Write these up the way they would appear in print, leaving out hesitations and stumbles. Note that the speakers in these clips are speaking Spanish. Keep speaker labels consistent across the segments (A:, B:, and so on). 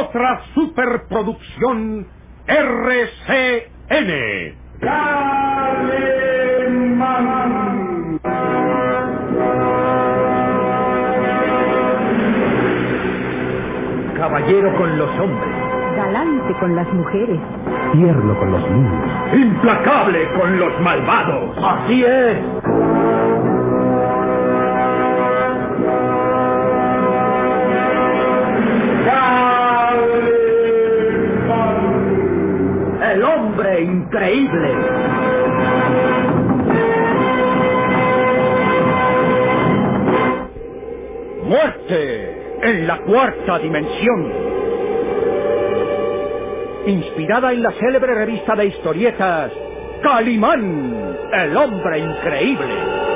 A: otra superproducción RCN. ¡Calimán!
B: Caballero con los hombres,
C: galante con las mujeres,
D: tierno con los niños,
A: implacable con los malvados.
B: Así es. El hombre increíble.
A: Muerte en la cuarta dimensión. Inspirada en la célebre revista de historietas Calimán, el hombre increíble.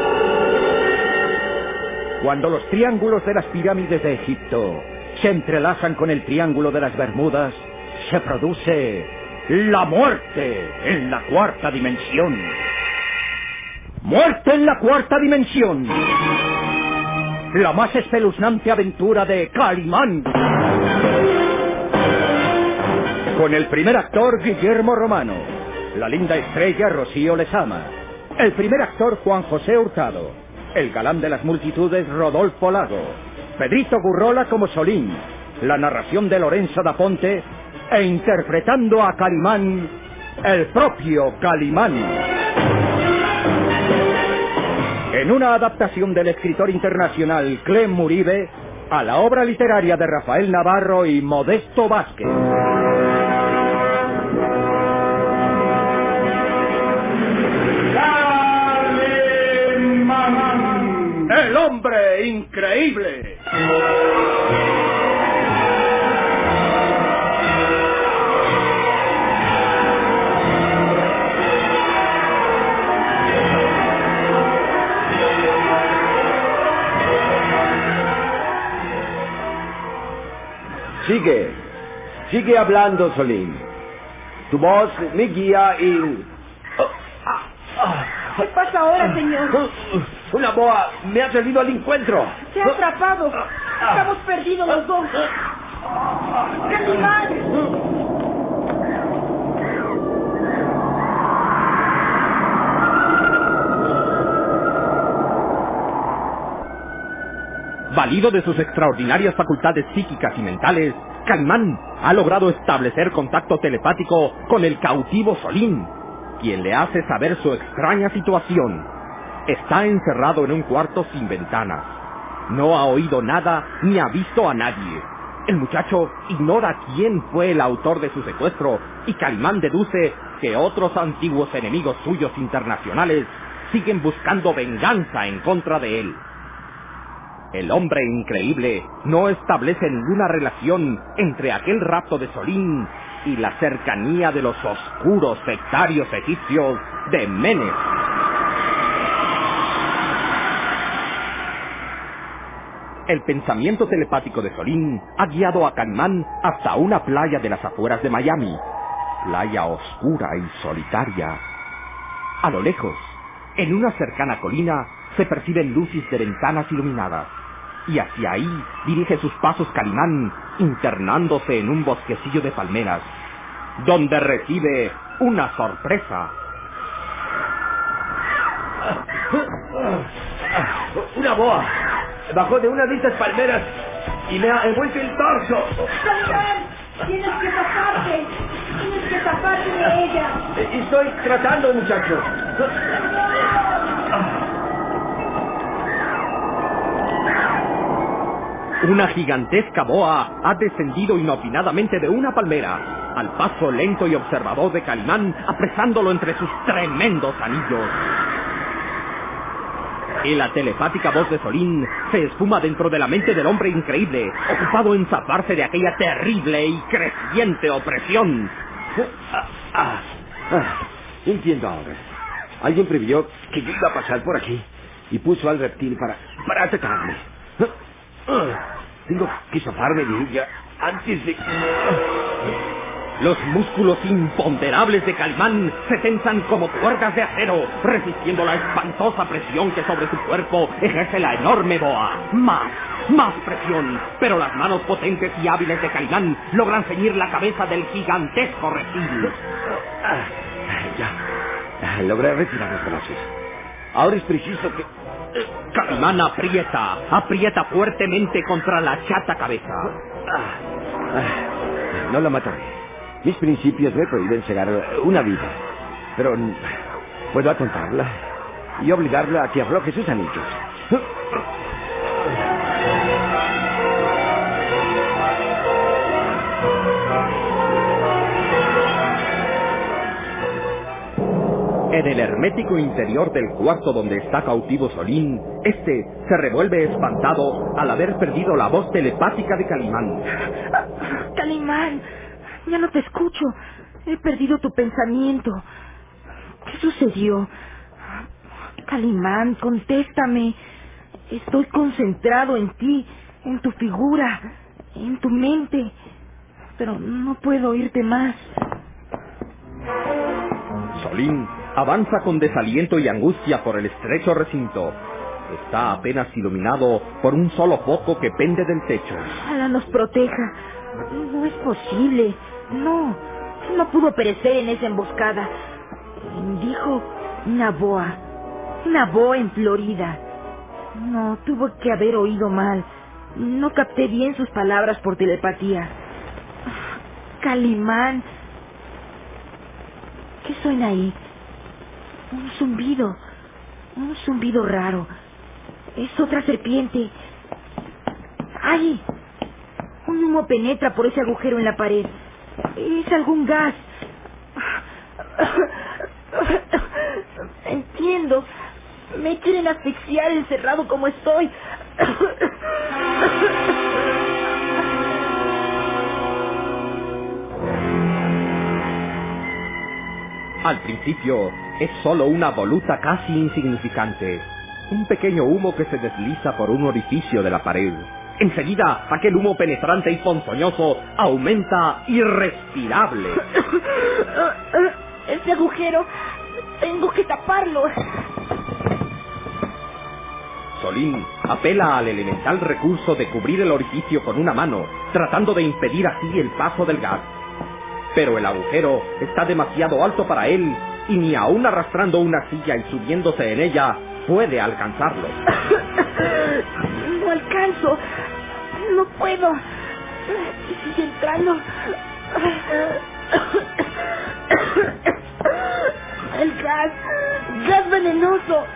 A: Cuando los triángulos de las pirámides de Egipto se entrelazan con el triángulo de las Bermudas, se produce la muerte en la cuarta dimensión. Muerte en la cuarta dimensión. La más espeluznante aventura de Calimán. Con el primer actor Guillermo Romano, la linda estrella Rocío Lezama, el primer actor Juan José Hurtado, el galán de las multitudes Rodolfo Lago, Pedrito Gurrola como Solín, la narración de Lorenzo da Ponte e interpretando a Calimán, el propio Calimán. En una adaptación del escritor internacional Clem Uribe a la obra literaria de Rafael Navarro y Modesto Vázquez. ¡Calimán! ¡El hombre increíble!
B: Sigue hablando, Solín. Tu voz me guía y...
C: ¿Qué pasa ahora, señor?
B: Una boa me ha salido al encuentro.
C: Se ha atrapado. Estamos perdidos los dos. ¡Calimán!
D: Valido de sus extraordinarias facultades psíquicas y mentales, Calimán ha logrado establecer contacto telepático con el cautivo Solín, quien le hace saber su extraña situación. Está encerrado en un cuarto sin ventanas. No ha oído nada ni ha visto a nadie. El muchacho ignora quién fue el autor de su secuestro y Calimán deduce que otros antiguos enemigos suyos internacionales siguen buscando venganza en contra de él. El hombre increíble no establece ninguna relación entre aquel rapto de Solín y la cercanía de los oscuros sectarios egipcios de Menes. El pensamiento telepático de Solín ha guiado a Calimán hasta una playa de las afueras de Miami. Playa oscura y solitaria. A lo lejos, en una cercana colina, se perciben luces de ventanas iluminadas. Y hacia ahí dirige sus pasos Calimán, internándose en un bosquecillo de palmeras, donde recibe una sorpresa.
B: Una boa bajó de una de estas palmeras y me ha envuelto el torso.
C: ¡Calimán! Tienes que taparte. Tienes que taparte de ella.
B: Estoy tratando, muchacho.
D: Una gigantesca boa ha descendido inopinadamente de una palmera, al paso lento y observador de Calimán, apresándolo entre sus tremendos anillos. Y la telepática voz de Solín se esfuma dentro de la mente del hombre increíble, ocupado en zafarse de aquella terrible y creciente opresión.
B: Entiendo ahora. Alguien previó que yo iba a pasar por aquí y puso al reptil para atacarme. Tengo que zafarme de ella antes de...
D: Los músculos imponderables de Calimán se tensan como cuerdas de acero, resistiendo la espantosa presión que sobre su cuerpo ejerce la enorme boa. Más más presión. Pero las manos potentes y hábiles de Calimán logran ceñir la cabeza del gigantesco reptil.
B: Ya. Logré retirar los brazos. Ahora es preciso que...
D: Calimán aprieta fuertemente contra la chata cabeza.
B: No la mataré. Mis principios me prohíben cegar una vida. Pero puedo atontarla y obligarla a que afloje sus anillos.
D: En el hermético interior del cuarto donde está cautivo Solín, este se revuelve espantado al haber perdido la voz telepática de Calimán.
C: Calimán, ya no te escucho. He perdido tu pensamiento. ¿Qué sucedió? Calimán, contéstame. Estoy concentrado en ti, en tu figura, en tu mente. Pero no puedo oírte más.
D: Solín avanza con desaliento y angustia por el estrecho recinto. Está apenas iluminado por un solo foco que pende del techo.
C: Ojalá nos proteja. No es posible. No pudo perecer en esa emboscada. Dijo Naboa en Florida. No, tuvo que haber oído mal. No capté bien sus palabras por telepatía. Calimán. ¿Qué suena ahí? Un zumbido raro. Es otra serpiente. ¡Ay! Un humo penetra por ese agujero en la pared. Es algún gas. Entiendo. Me quieren asfixiar encerrado como estoy.
D: Al principio es solo una voluta casi insignificante, un pequeño humo que se desliza por un orificio de la pared. Enseguida, aquel humo penetrante y ponzoñoso aumenta irrespirable.
C: Ese agujero, tengo que taparlo.
D: Solín apela al elemental recurso de cubrir el orificio con una mano, tratando de impedir así el paso del gas. Pero el agujero está demasiado alto para él y ni aun arrastrando una silla y subiéndose en ella puede alcanzarlo.
C: No alcanzo. No puedo. Sigue entrando. El gas. Gas venenoso.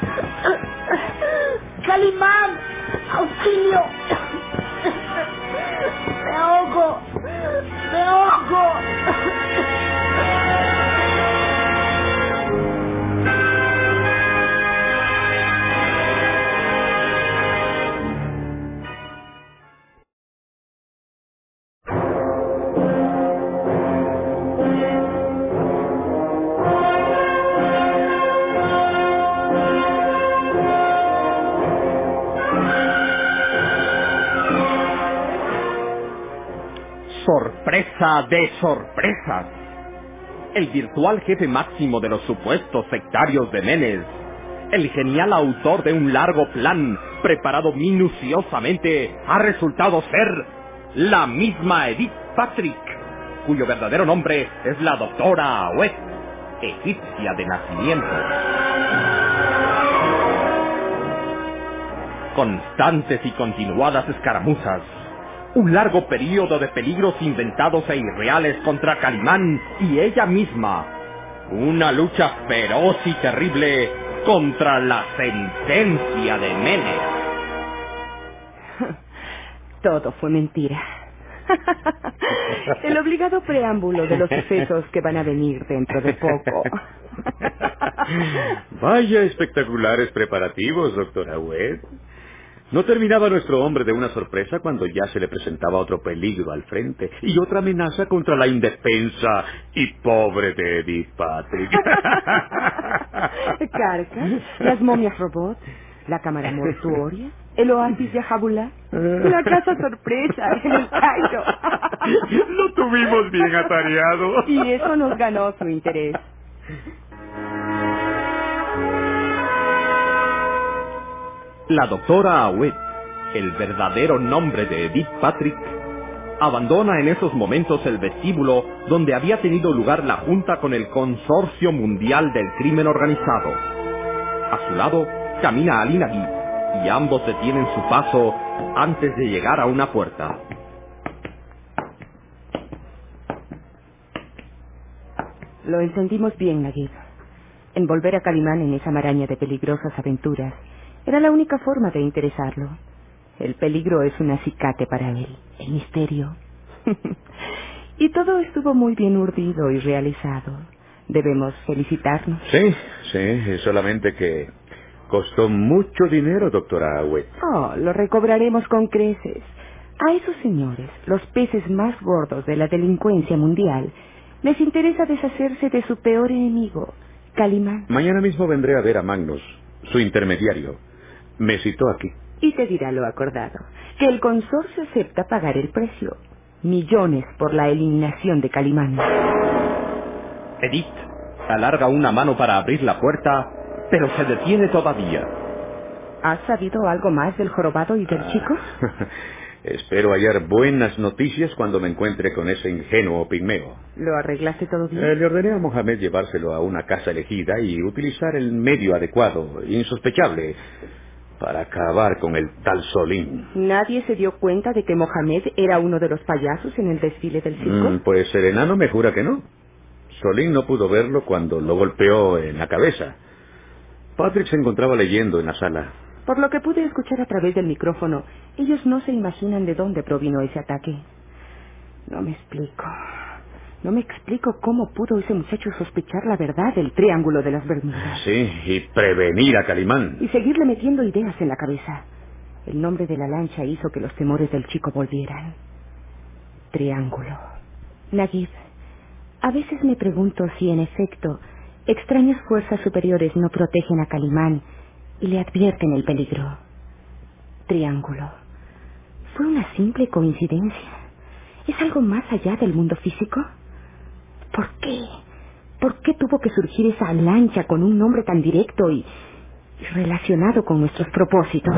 C: Calimán. Auxilio. Me ahogo. Me ahogo.
D: Sorpresa de sorpresas. El virtual jefe máximo de los supuestos sectarios de Menes, el genial autor de un largo plan preparado minuciosamente, ha resultado ser la misma Edith Patrick, cuyo verdadero nombre es la doctora Awet, egipcia de nacimiento. Constantes y continuadas escaramuzas, un largo período de peligros inventados e irreales contra Calimán y ella misma. Una lucha feroz y terrible contra la sentencia de Menes.
E: Todo fue mentira. El obligado preámbulo de los sucesos que van a venir dentro de poco.
F: Vaya espectaculares preparativos, doctora Webb. No terminaba nuestro hombre de una sorpresa cuando ya se le presentaba otro peligro al frente y otra amenaza contra la indefensa y pobre de Edith Patrick.
E: Carcas, las momias robots, la cámara mortuoria, el oasis de Jabulá, la casa sorpresa en el Cairo.
F: Lo tuvimos bien atareado.
E: Y eso nos ganó su interés.
D: La doctora Awet el verdadero nombre de Edith Patrick, abandona en esos momentos el vestíbulo donde había tenido lugar la junta con el Consorcio Mundial del Crimen Organizado. A su lado camina Ali Naguib, y ambos detienen su paso antes de llegar a una puerta.
E: Lo entendimos bien, Naguib. Envolver a Calimán en esa maraña de peligrosas aventuras era la única forma de interesarlo. El peligro es un acicate para él, el misterio. Y todo estuvo muy bien urdido y realizado. Debemos felicitarnos.
F: Sí, solamente que costó mucho dinero, doctora Agüet.
E: Oh, lo recobraremos con creces. A esos señores, los peces más gordos de la delincuencia mundial, les interesa deshacerse de su peor enemigo, Calimán.
F: Mañana mismo vendré a ver a Magnus, su intermediario. Me citó aquí.
E: Y te dirá lo acordado, que el consorcio acepta pagar el precio. Millones por la eliminación de Calimán.
D: Edith alarga una mano para abrir la puerta, pero se detiene todavía.
E: ¿Has sabido algo más del jorobado y del chico?
F: Espero hallar buenas noticias cuando me encuentre con ese ingenuo pigmeo.
E: ¿Lo arreglaste todo bien?
F: Le ordené a Mohamed llevárselo a una casa elegida y utilizar el medio adecuado, insospechable, para acabar con el tal Solín.
E: ¿Nadie se dio cuenta de que Mohamed era uno de los payasos en el desfile del circo?
F: Pues el enano me jura que no. Solín no pudo verlo cuando lo golpeó en la cabeza. Patrick se encontraba leyendo en la sala.
E: Por lo que pude escuchar a través del micrófono, ellos no se imaginan de dónde provino ese ataque. No me explico cómo pudo ese muchacho sospechar la verdad del Triángulo de las Bermudas.
F: Sí, y prevenir a Calimán.
E: Y seguirle metiendo ideas en la cabeza. El nombre de la lancha hizo que los temores del chico volvieran. Triángulo. Naguib, a veces me pregunto si en efecto extrañas fuerzas superiores no protegen a Calimán y le advierten el peligro. Triángulo. ¿Fue una simple coincidencia? ¿Es algo más allá del mundo físico? ¿Por qué? ¿Por qué tuvo que surgir esa lancha con un nombre tan directo y relacionado con nuestros propósitos?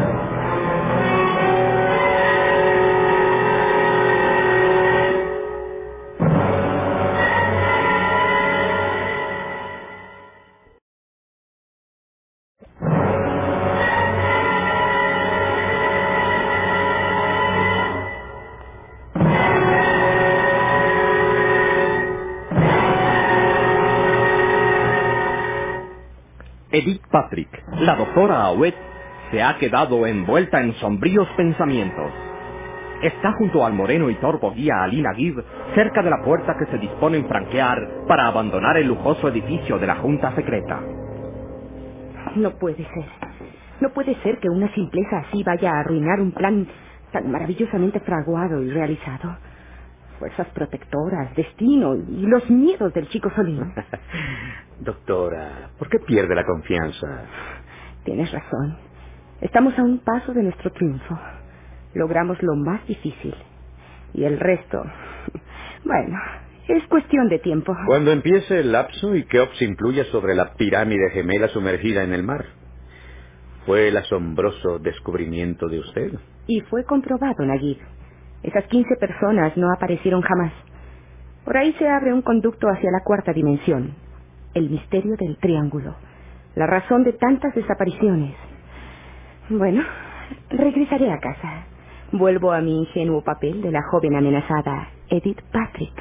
D: Edith Patrick, la doctora Agüet, se ha quedado envuelta en sombríos pensamientos. Está junto al moreno y torvo guía Ali Naguib, cerca de la puerta que se disponen franquear para abandonar el lujoso edificio de la Junta Secreta.
E: No puede ser. No puede ser que una simpleza así vaya a arruinar un plan tan maravillosamente fraguado y realizado. Fuerzas protectoras, destino y los miedos del chico Solín.
F: Doctora, ¿por qué pierde la confianza?
E: Tienes razón. Estamos a un paso de nuestro triunfo. Logramos lo más difícil. Y el resto, bueno, es cuestión de tiempo.
F: Cuando empiece el lapso y Keops influya sobre la pirámide gemela sumergida en el mar. Fue el asombroso descubrimiento de usted.
E: Y fue comprobado, Naguib. Esas 15 personas no aparecieron jamás. Por ahí se abre un conducto hacia la cuarta dimensión. El misterio del triángulo. La razón de tantas desapariciones. Bueno, regresaré a casa. Vuelvo a mi ingenuo papel de la joven amenazada, Edith Patrick.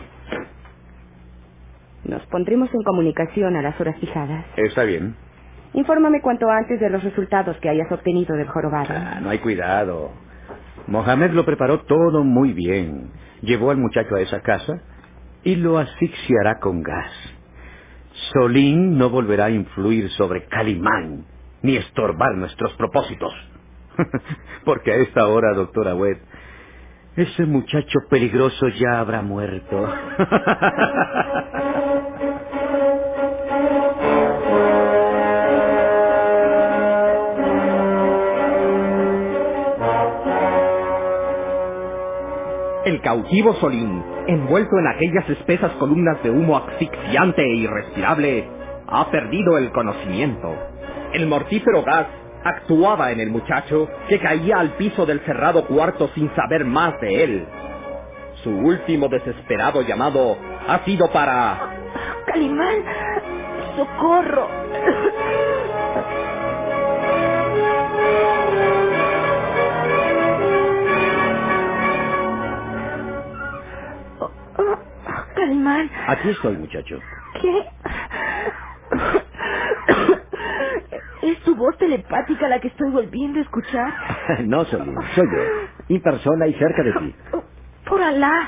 E: Nos pondremos en comunicación a las horas fijadas.
F: Está bien.
E: Infórmame cuanto antes de los resultados que hayas obtenido del jorobado.
F: No hay cuidado. Mohamed lo preparó todo muy bien. Llevó al muchacho a esa casa y lo asfixiará con gas. Solín no volverá a influir sobre Calimán ni estorbar nuestros propósitos. Porque a esta hora, doctora Agüet, ese muchacho peligroso ya habrá muerto.
D: El cautivo Solín, envuelto en aquellas espesas columnas de humo asfixiante e irrespirable, ha perdido el conocimiento. El mortífero gas actuaba en el muchacho, que caía al piso del cerrado cuarto sin saber más de él. Su último desesperado llamado ha sido para...
C: Calimán, socorro. Calimán.
B: Aquí estoy, muchacho.
C: ¿Qué? ¿Es tu voz telepática la que estoy volviendo a escuchar?
B: No, Solín, soy yo. En persona y cerca de ti.
C: ¡Por Alá!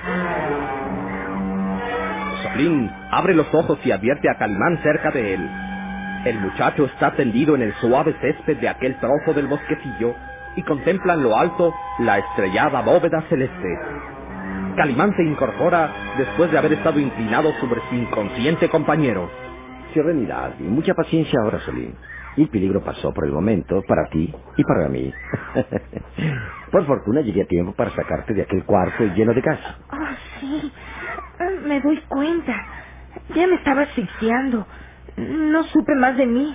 D: Solín abre los ojos y advierte a Calimán cerca de él. El muchacho está tendido en el suave césped de aquel trozo del bosquecillo y contempla en lo alto la estrellada bóveda celeste. Calimán se incorpora después de haber estado inclinado sobre su inconsciente compañero.
B: Serenidad y mucha paciencia ahora, Solín. El peligro pasó por el momento para ti y para mí. Por fortuna llegué a tiempo para sacarte de aquel cuarto lleno de gas.
C: Oh, sí. Me doy cuenta. Ya me estaba asfixiando. No supe más de mí.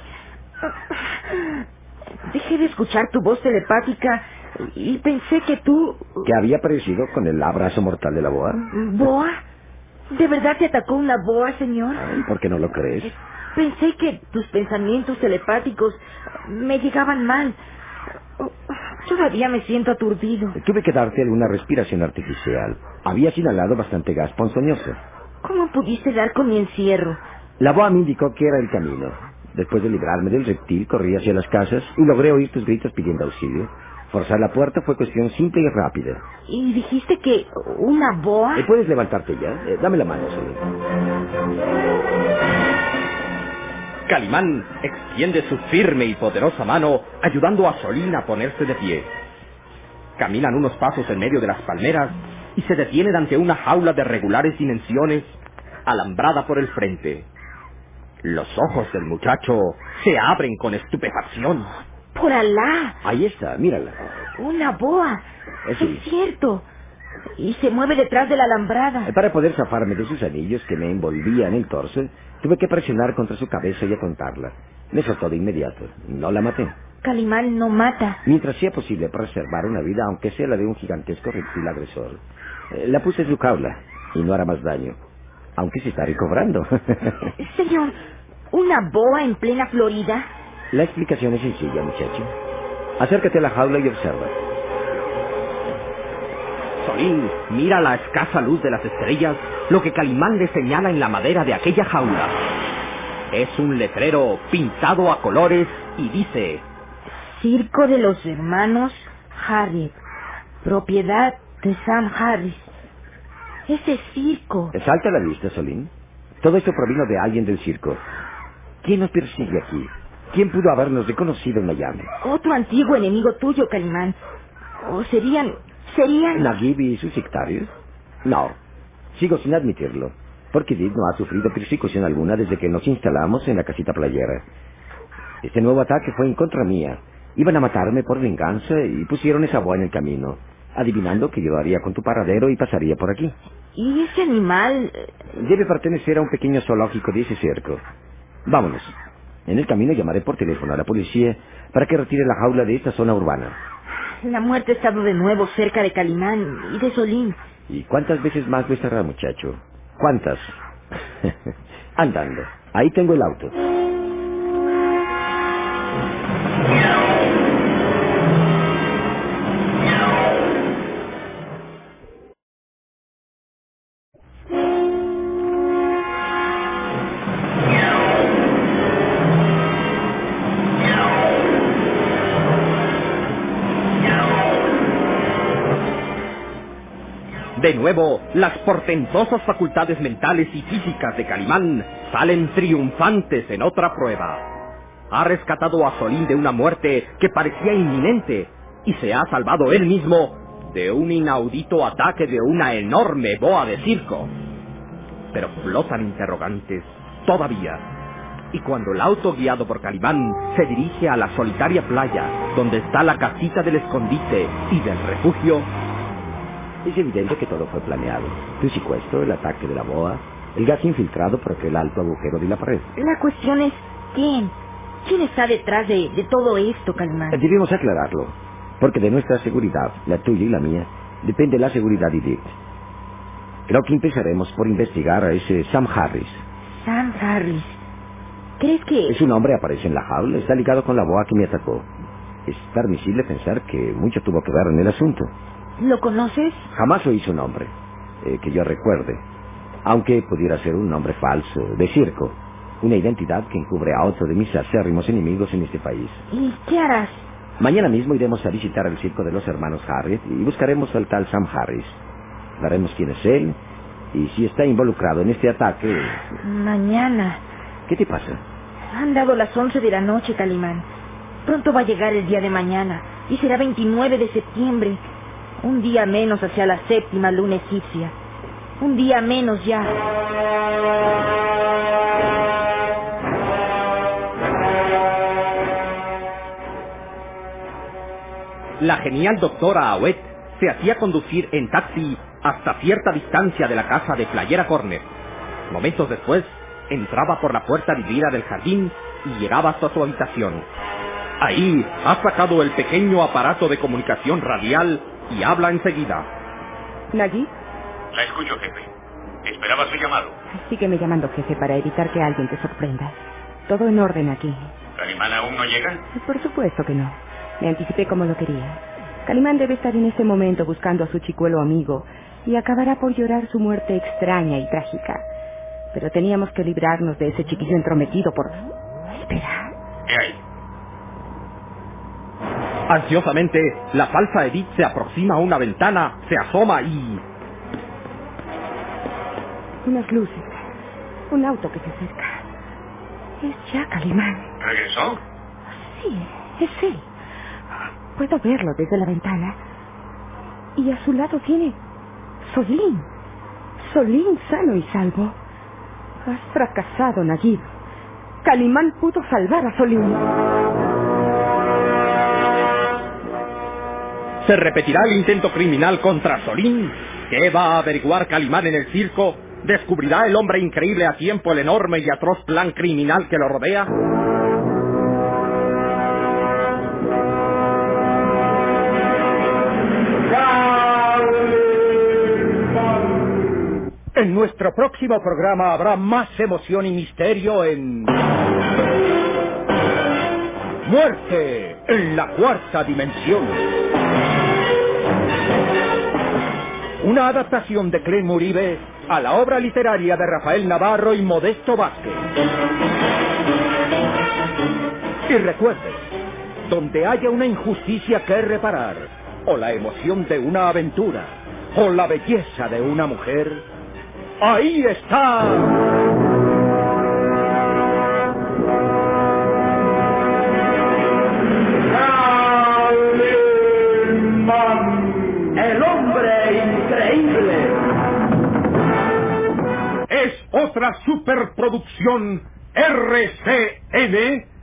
C: Dejé de escuchar tu voz telepática y pensé que tú...
B: ¿Qué había aparecido con el abrazo mortal de la boa?
C: ¿Boa? ¿De verdad te atacó una boa, señor?
B: Ay, ¿por qué no lo crees?
C: Pensé que tus pensamientos telepáticos me llegaban mal. Todavía me siento aturdido.
B: Tuve que darte alguna respiración artificial. Habías inhalado bastante gas ponzoñoso.
C: ¿Cómo pudiste dar con mi encierro?
B: La boa me indicó que era el camino. Después de librarme del reptil, corrí hacia las casas y logré oír tus gritos pidiendo auxilio. Forzar la puerta fue cuestión simple y rápida.
C: ¿Y dijiste que una boa?
B: ¿Puedes levantarte ya? Dame la mano, Solín.
D: Calimán extiende su firme y poderosa mano, ayudando a Solín a ponerse de pie. Caminan unos pasos en medio de las palmeras y se detienen ante una jaula de regulares dimensiones, alambrada por el frente. Los ojos del muchacho se abren con estupefacción.
C: ¡Por Alá!
B: Ahí está, mírala.
C: ¡Una boa!
B: Sí.
C: Es cierto. Y se mueve detrás de la alambrada.
B: Para poder zafarme de sus anillos que me envolvían el torso, tuve que presionar contra su cabeza y atontarla. Me soltó de inmediato. No la maté.
C: Calimán no mata.
B: Mientras sea posible preservar una vida, aunque sea la de un gigantesco reptil agresor. La puse en su jaula y no hará más daño. Aunque se está recobrando.
C: Señor, ¿una boa en plena Florida?
B: La explicación es sencilla, muchacho. Acércate a la jaula y observa.
D: Solín mira la escasa luz de las estrellas, lo que Calimán le señala en la madera de aquella jaula. Es un letrero pintado a colores y dice:
C: Circo de los Hermanos Harris, propiedad de Sam Harris. Ese circo.
B: Salta a la vista, Solín. Todo esto provino de alguien del circo. ¿Quién nos persigue aquí? ¿Quién pudo habernos reconocido en Miami?
C: Otro antiguo enemigo tuyo, Calimán. O serían...
B: ¿Naguib y sus sectarios? No, sigo sin admitirlo. Porque Did no ha sufrido persecución alguna desde que nos instalamos en la casita playera. Este nuevo ataque fue en contra mía. Iban a matarme por venganza y pusieron esa boa en el camino, adivinando que yo daría con tu paradero y pasaría por aquí.
C: ¿Y ese animal?
B: Debe pertenecer a un pequeño zoológico de ese cerco. Vámonos. En el camino llamaré por teléfono a la policía para que retire la jaula de esta zona urbana.
C: La muerte ha estado de nuevo cerca de Calimán y de Solín.
B: ¿Y cuántas veces más lo estará, muchacho? ¿Cuántas? Andando. Ahí tengo el auto.
D: De nuevo, las portentosas facultades mentales y físicas de Calimán salen triunfantes en otra prueba. Ha rescatado a Solín de una muerte que parecía inminente y se ha salvado él mismo de un inaudito ataque de una enorme boa de circo. Pero flotan interrogantes todavía. Y cuando el auto guiado por Calimán se dirige a la solitaria playa donde está la casita del escondite y del refugio,
B: es evidente que todo fue planeado. Tu secuestro, el ataque de la boa, el gas infiltrado por aquel alto agujero de la pared.
C: La cuestión es, ¿quién? ¿Quién está detrás de todo esto, Calimán?
B: Debemos aclararlo, porque de nuestra seguridad, la tuya y la mía, depende la seguridad de Edith. Creo que empezaremos por investigar a ese Sam Harris.
C: Sam Harris. ¿Crees que...?
B: Es un hombre, aparece en la jaula, está ligado con la boa que me atacó. Es permisible pensar que mucho tuvo que ver en el asunto.
C: ¿Lo conoces?
B: Jamás lo hizo un hombre, que yo recuerde. Aunque pudiera ser un nombre falso, de circo. Una identidad que encubre a otro de mis acérrimos enemigos en este país.
C: ¿Y qué harás?
B: Mañana mismo iremos a visitar el circo de los hermanos Harriet y buscaremos al tal Sam Harris. Veremos quién es él y si está involucrado en este ataque.
C: Mañana.
B: ¿Qué te pasa?
C: Han dado las 11 de la noche, Calimán. Pronto va a llegar el día de mañana y será 29 de septiembre. Un día menos hacia la 7ª luna egipcia. Un día menos ya.
D: La genial doctora Auet se hacía conducir en taxi hasta cierta distancia de la casa de Playera Corner. Momentos después, entraba por la puerta vidriera del jardín y llegaba hasta su habitación. Ahí ha sacado el pequeño aparato de comunicación radial y habla enseguida.
E: ¿Nagui?
F: La escucho, jefe. ¿Esperaba su llamado?
E: Sígueme llamando, jefe, para evitar que alguien te sorprenda. Todo en orden aquí.
F: ¿Calimán aún no llega?
E: Por supuesto que no. Me anticipé como lo quería. Calimán debe estar en este momento buscando a su chicuelo amigo y acabará por llorar su muerte extraña y trágica. Pero teníamos que librarnos de ese chiquillo entrometido por... Espera.
F: ¿Qué hay?
D: Ansiosamente, la falsa Edith se aproxima a una ventana, se asoma y...
E: Unas luces. Un auto que se acerca. Es ya Calimán.
F: ¿Regresó?
E: Sí, es él. Puedo verlo desde la ventana. Y a su lado tiene... Solín. Solín sano y salvo. Has fracasado, Nagib. Calimán pudo salvar a Solín.
D: ¿Se repetirá el intento criminal contra Solín? ¿Qué va a averiguar Calimán en el circo? ¿Descubrirá el hombre increíble a tiempo el enorme y atroz plan criminal que lo rodea?
A: En nuestro próximo programa habrá más emoción y misterio en... Muerte en la 4ª dimensión. Una adaptación de Clem Uribe a la obra literaria de Rafael Navarro y Modesto Vázquez. Y recuerde, donde haya una injusticia que reparar, o la emoción de una aventura, o la belleza de una mujer, ¡ahí está! ¡El hombre increíble!
D: Es otra superproducción RCN